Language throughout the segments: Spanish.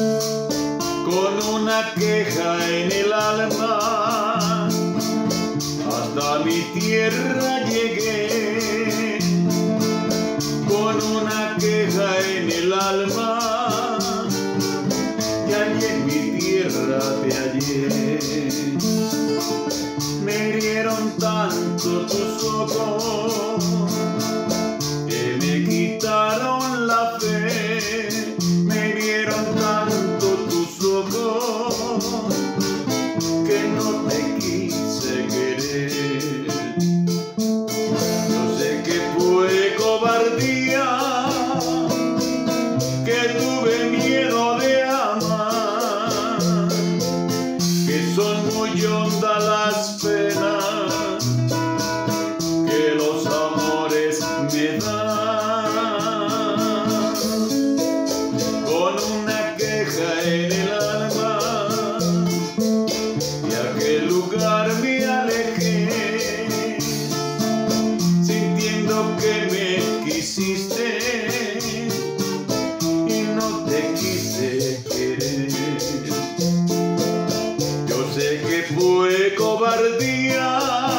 con una queja en el alma, hasta mi tierra llegué, con una queja en el alma, y allí en mi tierra te hallé. Me hirieron tanto tus ojos que me quitaron la fe, me hirieron tanto tus ojos que no te quise querer. Yo sé que fue cobardía, que tuve miedo de amar, que son muy hondas las penas que los amores me dan. Con una queja en el alma, de aquel lugar me alejé, sintiendo que me quisiste y no te quise querer. Yo sé que fue cobardía,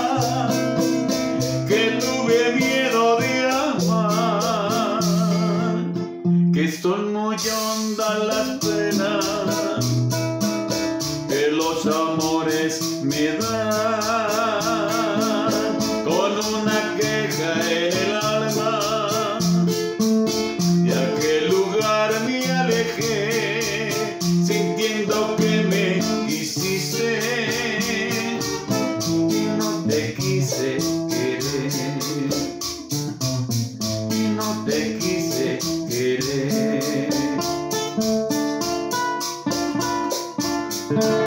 que tuve miedo de amar, que son muy hondas las penas que los amores me dan. Con una queja en el alma, de aquel lugar me alejé, sintiendo que me quisiste y no te quise querer, y no te quise querer.